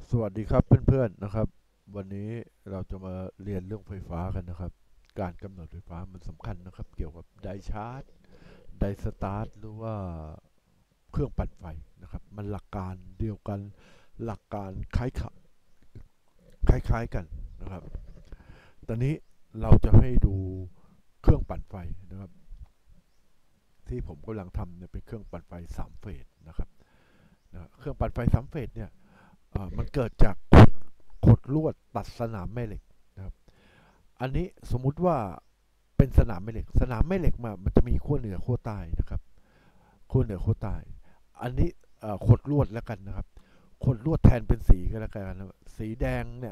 สวัสดีครับเพื่อนๆนะครับวันนี้เราจะมาเรียนเรื่องไฟฟ้ากันนะครับการกำเนิดไฟฟ้ามันสำคัญนะครับเกี่ยวกับไดชาร์จไดสตาร์ทหรือว่าเครื่องปั่นไฟนะครับมันหลักการเดียวกันหลักการคล้ายกันนะครับตอนนี้เราจะให้ดูเครื่องปั่นไฟนะครับที่ผมกำลังทำเนี่ยเป็นเครื่องปั่นไฟ3เฟสนะครับเครื่องปั่นไฟ3เฟสเนี่ยมันเกิดจากขดลวดตัดสนามแม่เหล็กนะครับ อันนี้สมมุติว่าเป็นสนามแม่เหล็กสนามแม่เหล็กมันจะมีขั้วเหนือขั้วใต้นะครับขั้วเหนือขั้วใต้อันนี้ขดลวดแล้วกันนะครับขดลวดแทนเป็นสีก็แล้วกันนะสีแดงเนี่ย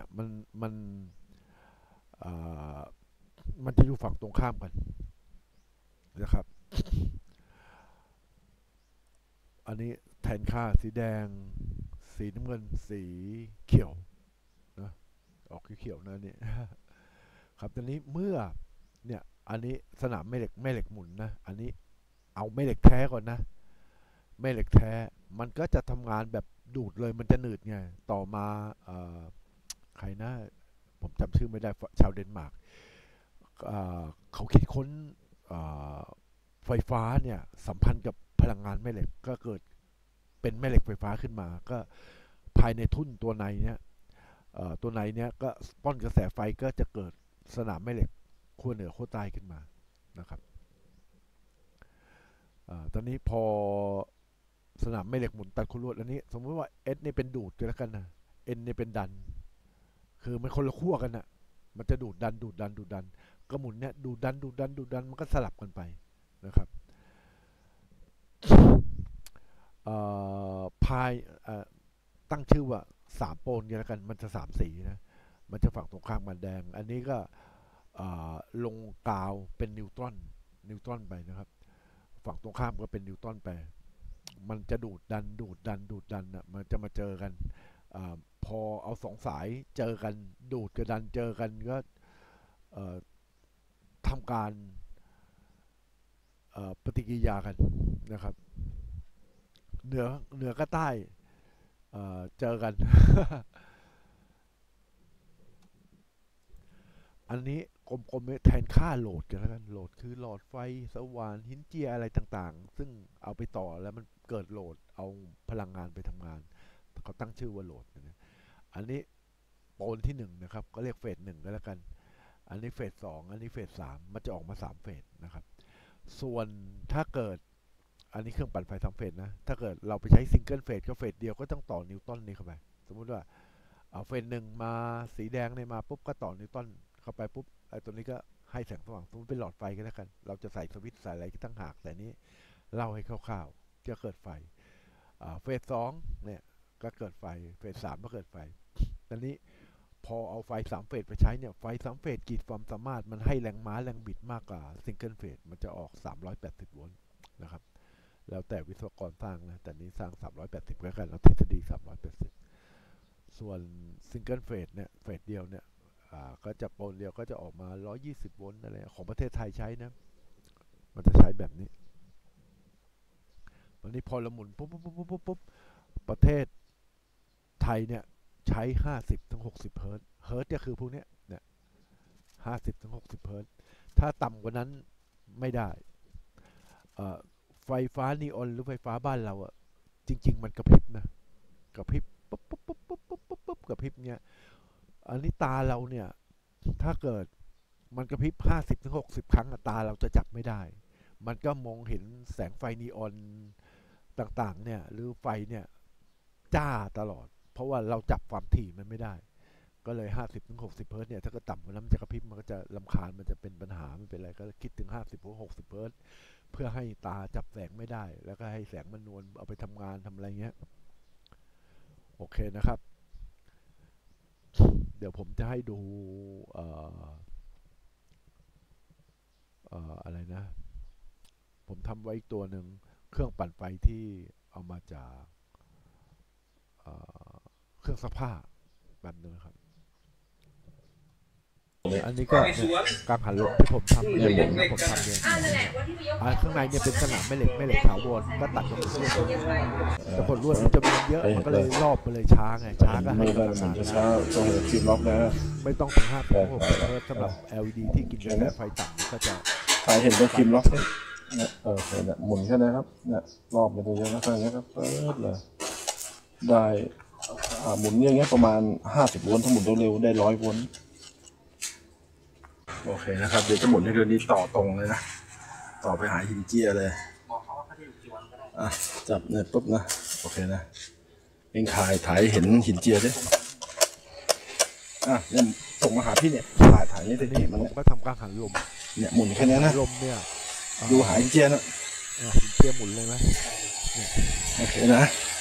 เอ่อมันจะอยู่ฝั่งตรงข้ามกันนะครับอันนี้แทนค่าสีแดงสีน้ำเงินสีเขียวนะออกเขียวๆนะนี่ครับตอนนี้เมื่อเนี่ยอันนี้สนามแม่เหล็กหมุนนะอันนี้เอาแม่เหล็กแท้ก่อนนะ แม่เหล็กแท้มันก็จะทำงานแบบดูดเลยมันจะหนืดไงต่อมาใครนะผมจำชื่อไม่ได้ชาวเดนมาร์กเเขาคิดค้นไฟฟ้าเนี่ยสัมพันธ์กับพลังงานแม่เหล็กก็เกิดเป็นแม่เหล็กไฟฟ้าขึ้นมาก็ภายในทุ่นตัวในเนี้ยตัวในเนี้ยก็ป้อนกระแสไฟก็จะเกิดสนามแม่เหล็กขั้วเหนือขั้วใต้ขึ้นมานะครับตอนนี้พอสนามแม่เหล็กหมุนตัดขั้วลวดอันนี้สมมติว่า S นี่เป็นดูดกันแล้วกันนะ N นี่เป็นดันคือมันคนละขั้วกันนะมันจะดูดดันก็หมุนเนี่ยดูดดันมันก็สลับกันไปนะครับพายตั้งชื่อว่าสามโปนกันแล้วกันมันจะสามสีนะมันจะฝั่งตรงข้ามมันแดงอันนี้ก็ลงกาวเป็นนิวตรอนไปนะครับฝั่งตรงข้ามก็เป็นนิวตรอนไปมันจะดูดดันนะมันจะมาเจอกันอาพอเอาสองสายเจอกันดูดกับดันเจอกันก็ทำการปฏิกิริยากันนะครับเหนือเหนือกับใต้เจอกันอันนี้กลมๆแทนค่าโหลดกันแล้วกันโหลดคือหลอดไฟสว่านหินเจียอะไรต่างๆซึ่งเอาไปต่อแล้วมันเกิดโหลดเอาพลังงานไปทำงานเขาตั้งชื่อว่าโหลดนะอันนี้โปนที่1นะครับก็เรียกเฟส1ก็แล้วกันอันนี้เฟส2อันนี้เฟส3มันจะออกมา3เฟสนะครับส่วนถ้าเกิดอันนี้เครื่องปั่นไฟ3เฟสนะถ้าเกิดเราไปใช้ซิงเกิลเฟสก็เฟสเดียวก็ต้องต่อนิวตันนี้เข้าไปสมมุติว่าเอาเฟส1มาสีแดงเนี่ยมาปุ๊บก็ต่อนิวตันเข้าไปปุ๊บไอ้ตัวนี้ก็ให้แสงสว่างสมมติเป็นหลอดไฟก็แล้วกันเราจะใส่สวิตช์ใส่อะไรก็ตั้งหากแต่นี้เล่าให้คร่าวๆจะเกิดไฟเฟส2เนี่ยก็เกิดไฟเฟส3ก็เกิดไฟตอนนี้พอเอาไฟ3เฟสไปใช้เนี่ยไฟ3เฟสกีดความสามารถมันให้แรงม้าแรงบิดมากกว่าซิงเกิลเฟสมันจะออก380โวลต์นะครับแล้วแต่วิศวกรสร้างนะแต่นี้สร้าง380แล้วกันเราทฤษฎี380ส่วนซิงเกิลเฟสเนี่ยเฟสเดียวเนี่ยก็จะโปรเดียวก็จะออกมา120โวลต์อะไรของประเทศไทยใช้นะมันจะใช้แบบนี้วันนี้พอเราหมุนปุ๊บประเทศไทยเนี่ยใช้50 ถึง 60เฮิร์ตก็คือพวกเนี้ยเนี่ย50 ถึง 60เฮิร์ตถ้าต่ำกว่านั้นไม่ได้ไฟฟ้านีออนหรือไฟฟ้าบ้านเราอะจริงๆมันกระพริบนะกระพริบปุ๊บกระพริบเนี้ยอันนี้ตาเราเนี่ยถ้าเกิดมันกระพริบ50 ถึง 60ครั้งตาเราจะจับไม่ได้มันก็มองเห็นแสงไฟนีออนต่างๆเนี่ยหรือไฟเนี่ยจ้าตลอดเพราะว่าเราจับความถี่มันไม่ได้ก็เลย50 ถึง 60เฮิร์ตเนี่ยถ้าก็ต่ำกว่านั้นมันจะกระพริบมันก็จะลำคาญมันจะเป็นปัญหาไม่เป็นไรก็คิดถึง50 ถึง 60เฮิร์ตเพื่อให้ตาจับแสงไม่ได้แล้วก็ให้แสงมันนวลเอาไปทำงานทำอะไรเงี้ยโอเคนะครับเดี๋ยวผมจะให้ดูเอ่ออะไรนะผมทำไว้อีกตัวหนึ่งเครื่องปั่นไฟที่เอามาจากเครื่องซักผ้าแบบนึงครับนี้อันนี้ก็กังหันลมที่ผมทำเองนะผมทำเองข้างในเนี่ยเป็นสนามแม่เหล็กถาวรก็ตัดกับขดลวดแต่ขดลวดมันจำนวนเยอะมันก็เลยรอบไปเลยช้าไงช้าก็ให้กำลังงานช้าต้องคลิปล็อกนะไม่ต้องถึง5 ถึง 6สำหรับ LED ที่กินกระแสไฟต่ำก็จะใครเห็นต้องคลิปล็อกเนี่ยเนี่ยหมุนแค่นี้ครับเนี่ยรอบไปตัวเยอะนะแค่นี้ครับเปิดเลยได้หมุนอย่างเงี้ยประมาณ50 โวลต์ถ้าหมุนเร็วๆได้100 โวลต์โอเคนะครับเดี๋ยวจะหมุนให้เรือนี้ต่อตรงเลยนะต่อไปหาหินเจียเลยจับเนี่ยปุ๊บนะโอเคนะเองถ่ายเห็นหินเจียด้วยเนี่ยส่งมาหาพี่เนี่ยถ่ายนี่ได้กี่มันเนี่ยก็ทำกังหันลมเนี่ยหมุนแค่นี้นะลมเนี่ยดูหาหินเจียนะหินเจียหมุนเลยไหมโอเคนะ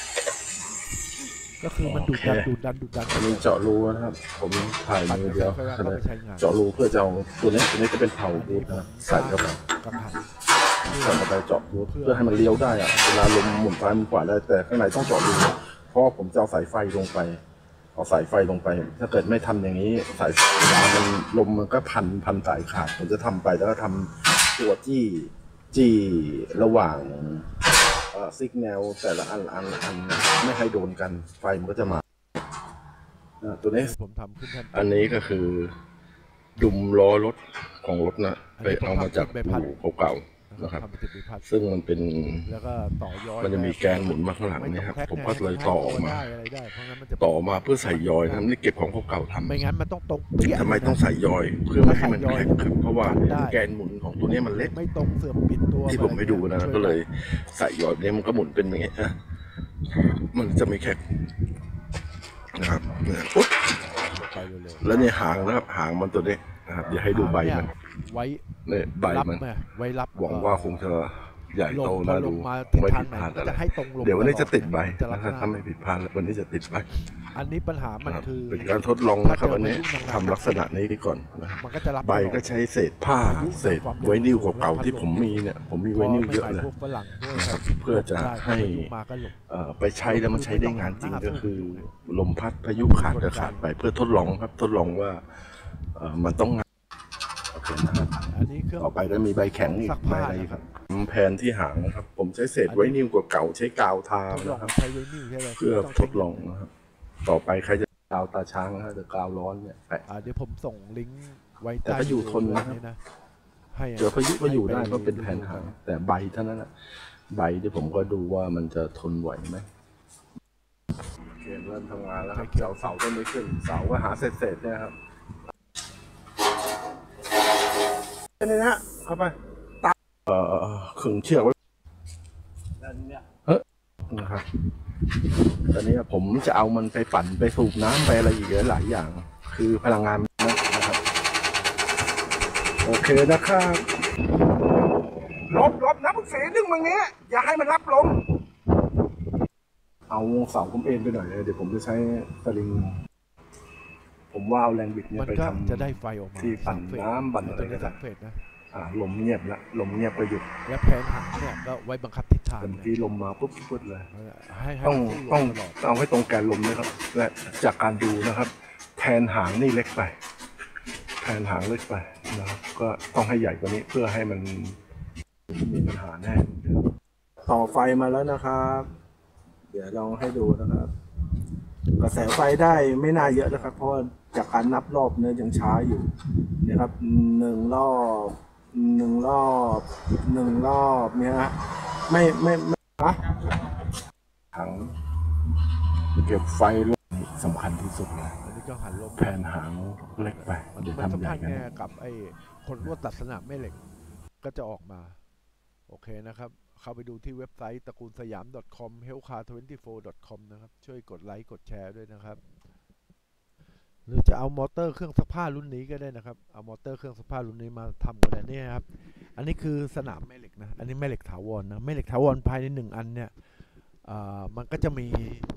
ก็คือมันดูดดันมีเจาะรูนะครับผมถ่ายมือเดียวเจาะรูเพื่อจะเอาตัวนี้จะเป็นเผาบูทนะใส่เข้าไปใส่เข้าไปเจาะบูทเพื่อให้มันเลี้ยวได้เวลาลมหมุนซ้ายหมุนขวาได้แต่ข้างในต้องเจาะรูเพราะผมจะเอาสายไฟลงไปถ้าเกิดไม่ทำอย่างนี้สายมันลมมันก็พันสายขาดผมจะทำไปแล้วก็ทำตัวจี้ระหว่างซิกแนลแต่ละอันไม่ให้โดนกันไฟมันก็จะมาตัวนี้ผมทำขึ้นอันนี้ก็คือดุมล้อรถของรถนะไปเอามาจากอู่เก่าๆนะครับซึ่งมันเป็นแล้วก็ต่อยอยมันจะมีแกนหมุนมาข้างหลังนี่ครับผมก็เลยต่อมาเพื่อใส่ยอยนะนี่เก็บของเก่าทำไม่งั้นมันต้องตรงทำไมต้องใส่ยอยเพื่อไม่ให้มันแข็งครับเพราะว่าแกนหมุนของตัวนี้มันเล็กไม่ตรงเสื่อมปิดตัวที่ผมให้ดูนะก็เลยใส่ยอยนี้มันก็หมุนเป็นอย่างเงี้ยมันจะไม่แข็งนะครับแล้วเนี่ยหางนะครับหางมันตัวนี้นะครับเดี๋ยวให้ดูใบมันไว้เนี่ยใบมันไว้รับหวังว่าคงจะใหญ่โตน่าดูไม่ผิดพลาดอะไรเดี๋ยววันนี้จะติดใบนะครับถ้าไม่ผิดพลาดวันนี้จะติดใบอันนี้ปัญหามันคือเป็นการทดลองนะครับวันนี้ทำลักษณะนี้ก่อนใบก็ใช้เศษผ้าเศษไวนิลเก่าๆที่ผมมีเนี่ยผมมีไวนิลเยอะเลยเพื่อจะให้ไปใช้แล้วมันใช้ได้งานจริงก็คือลมพัดพายุขาดก็ขาดไปเพื่อทดลองครับทดลองว่ามันต้องต่อไปก็มีใบแข็งอีกใบอะไรครับแผ่นที่หางนะครับผมใช้เศษไวนิลเก่าใช้กาวทานะครับเพื่อทดลองนะครับต่อไปใครจะกาวตาช้างนะหรือกาวร้อนเนี่ยเดี๋ยวผมส่งลิงก์ไว้แต่ก็อยู่ทนนะครับเดี๋ยวพายุก็อยู่ได้ก็เป็นแผ่นหางแต่ใบเท่านั้นแหละใบที่ผมก็ดูว่ามันจะทนไหวไหมเริ่มทำงานแล้วครับเสาก็ไม่ขึ้นเสาก็หาเศษเนี่ยครับนี่นะเข้าไปตาขึงเชือกไว้นะครับตอนนี้ผมจะเอามันไปปั่นไปสูบน้ำไปอะไรอีกหลายอย่างคือพลังงานนะครับโอเคนะครับลบน้ำเสียดึงบางนี้อย่าให้มันรับลมเอาเสาผมเอ็นไปหน่อยเดี๋ยวผมจะใช้สลิงผมว่าเอาแรงบิดเนี่ยไปทำจะได้ไฟออกมาที่ปั่นน้ำปั่นอะไรก็ได้ลมเงียบแล้วลมเงียบก็หยุดและแผนหางเนี่ยก็ไว้บังคับทิศทางที่ลมมาปุ๊บเลยต้องเอาให้ตรงแกนลมนะครับและจากการดูนะครับแทนหางนี่เล็กไปแทนหางเล็กไปนะครับก็ต้องให้ใหญ่กว่านี้เพื่อให้มันมีปัญหาแน่ต่อไฟมาแล้วนะครับเดี๋ยวลองให้ดูนะครับกระแสไฟได้ไม่น่าเยอะนะครับเพราะจากการนับรอบเนี่ยยังช้าอยู่นะครับ1 รอบเนี่ยฮะไม่ถังเก็บไฟสำคัญที่สุดนะแผ่นหางเล็กไปเดี๋ยวทำใหญ่กันกับไอ้คนลวดตัดสนามแม่เหล็กก็จะออกมาโอเคนะครับเข้าไปดูที่เว็บไซต์ตระกูลสยาม .com healthcar24.com นะครับช่วยกดไลค์กดแชร์ด้วยนะครับหรือจะเอามอเตอร์เครื่องซักผ้ารุ่นนี้ก็ได้นะครับเอามอเตอร์เครื่องซักผ้ารุ่นนี้มาทำกันได้นี่ครับอันนี้คือสนามแม่เหล็กนะอันนี้แม่เหล็กถาวรนะแม่เหล็กถาวรภายใน1 อันเนี่ยมันก็จะมี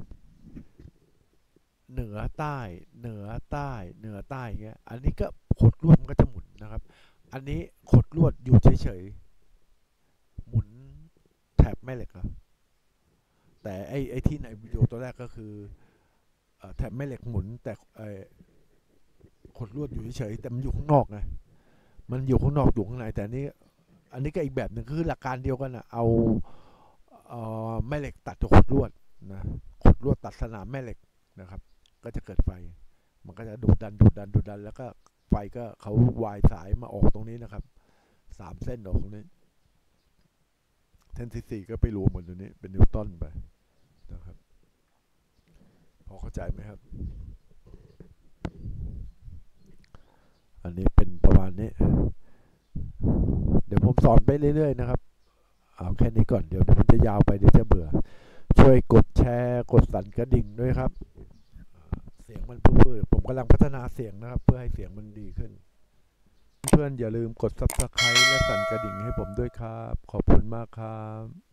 เหนือใต้อย่างเงี้ยอันนี้ก็ขดลวดมันก็จะหมุนนะครับอันนี้ขดลวดอยู่เฉยๆหมุนแถบแม่เหล็กครับแต่ไอ้ที่ในวิดีโอตัวแรกก็คือแถบแม่เหล็กหมุนแต่ขขดลวดอยู่เฉยๆแต่มันอยู่ข้างนอกไงมันอยู่ข้างนอกอยู่ข้างในแต่อันนี้ก็อีกแบบหนึ่งคือหลักการเดียวกันนะเอาแม่เหล็กตัดขดลวดนะขดลวดตัดสนามแม่เหล็กนะครับก็จะเกิดไฟมันก็จะดูดดันแล้วก็ไฟก็เขาวายสายมาออกตรงนี้นะครับ3 เส้นออกตรงนี้เส้นที่ 4ก็ไปรวมหมดตรงนี้เป็นนิวตันไปนะครับพอเข้าใจไหมครับอันนี้เป็นประมาณนี้เดี๋ยวผมสอนไปเรื่อยๆนะครับเอาแค่นี้ก่อนเดี๋ยวมันจะยาวไปเดี๋ยวจะเบื่อช่วยกดแชร์กดสั่นกระดิ่งด้วยครับเสียงมันปื้อๆผมกำลังพัฒนาเสียงนะครับเพื่อให้เสียงมันดีขึ้นเพื่อนอย่าลืมกด Subscribe และสั่นกระดิ่งให้ผมด้วยครับขอบคุณมากครับ